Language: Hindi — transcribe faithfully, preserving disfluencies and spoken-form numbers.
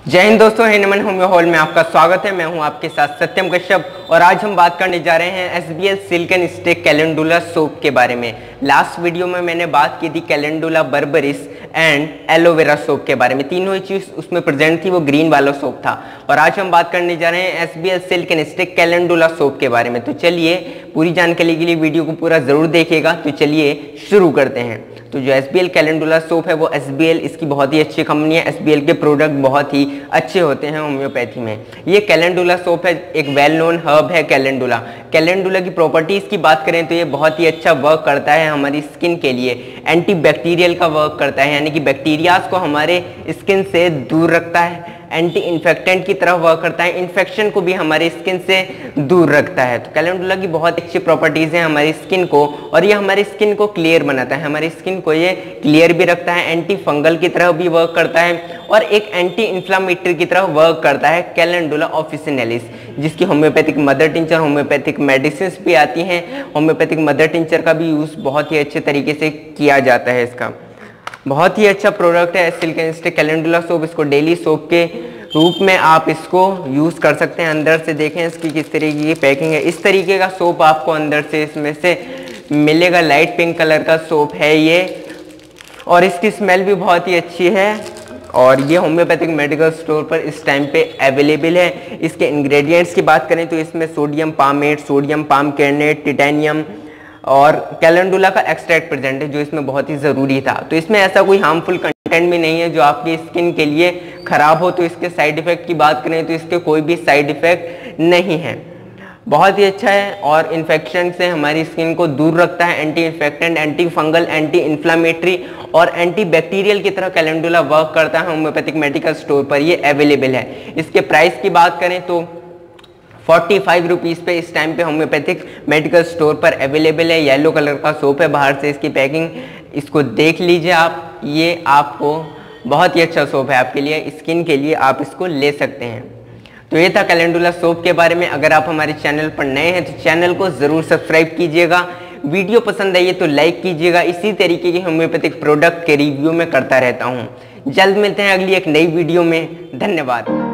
जय हिंद दोस्तों, हिंदमन होम्यो हॉल में आपका स्वागत है। मैं हूं आपके साथ सत्यम कश्यप और आज हम बात करने जा रहे हैं S B L silk and stick calendula soap के बारे में। लास्ट वीडियो में मैंने बात की थी calendula berberis and aloe vera soap के बारे में। तीनों ही चीज उसमें प्रेजेंट थी, वो ग्रीन वाला सोप था। और आज हम बात करने जा रहे हैं S B L silk and stick calendula soap के बारे में। तो चलिए पूरी जानकारी के लिए वीडियो को पूरा जरूर देखिएगा। तो चलिए शुरू करते हैं। तो जो S B L calendula soap है वो एस बी एल इसकी बहुत ही अच्छी कंपनी है। एस बी एल के प्रोडक्ट बहुत ही अच्छे होते हैं होम्योपैथी में। ये कैलेंडुला सोप है, एक वेल नोन हर्ब है कैलेंडुला। कैलेंडुला की प्रॉपर्टीज की बात करें तो ये बहुत ही अच्छा वर्क करता है हमारी स्किन के लिए। एंटी बैक्टीरियल का वर्क करता है, यानी कि बैक्टीरियाज को हमारे स्किन से दूर रखता है। एंटी इन्फेक्टेंट की तरह वर्क करता है, इन्फेक्शन को भी हमारे स्किन से दूर रखता है। तो कैलेंडुला की बहुत अच्छी प्रॉपर्टीज हैं हमारी स्किन को, और ये हमारी स्किन को क्लियर बनाता है, हमारी स्किन को ये क्लियर भी रखता है। एंटी फंगल की तरह भी वर्क करता है और एक एंटी इन्फ्लामेटरी की तरह वर्क करता है कैलेंडुला ऑफिसिनेलिस, जिसकी homeopathic mother tincture, homeopathic medicine भी आती हैं। होम्योपैथिक मदर टिंचर का भी यूज बहुत ही अच्छे तरीके से किया जाता है। इसका बहुत ही अच्छा प्रोडक्ट है silk and stick calendula soap. इसको डेली सोप के रूप में आप इसको यूज़ कर सकते हैं। अंदर से देखें इसकी किस तरीके की पैकिंग है। इस तरीके का सोप आपको अंदर से इसमें से मिलेगा। लाइट पिंक कलर का सोप है ये, और इसकी स्मेल भी बहुत ही अच्छी है। और ये होम्योपैथिक मेडिकल स्टोर पर इस टाइम पे अवेलेबल है। इसके इंग्रेडिएंट्स की बात करें तो इसमें sodium palmate, sodium palm kernelate, titanium और कैलेंडुला का एक्सट्रैक्ट प्रेजेंट है, जो इसमें बहुत ही ज़रूरी था। तो इसमें ऐसा कोई हार्मफुल कंटेंट भी नहीं है जो आपकी स्किन के लिए ख़राब हो। तो इसके साइड इफ़ेक्ट की बात करें तो इसके कोई भी साइड इफ़ेक्ट नहीं है। बहुत ही अच्छा है और इन्फेक्शन से हमारी स्किन को दूर रखता है। Anti infectant, anti fungal, anti inflammatory और एंटी बैक्टीरियल की तरह कैलेंडुला वर्क करता है। होम्योपैथिक मेडिकल स्टोर पर ये अवेलेबल है। इसके प्राइस की बात करें तो फोर्टी फाइव रुपीज़ पे इस टाइम पे होम्योपैथिक मेडिकल स्टोर पर अवेलेबल है। येलो कलर का सोप है, बाहर से इसकी पैकिंग इसको देख लीजिए आप। ये आपको बहुत ही अच्छा सोप है आपके लिए, स्किन के लिए आप इसको ले सकते हैं। तो ये था कैलेंडुला सोप के बारे में। अगर आप हमारे चैनल पर नए हैं तो चैनल को ज़रूर सब्सक्राइब कीजिएगा। वीडियो पसंद आई है तो लाइक कीजिएगा। इसी तरीके के होम्योपैथिक प्रोडक्ट के रिव्यू में करता रहता हूँ। जल्द मिलते हैं अगली एक नई वीडियो में। धन्यवाद।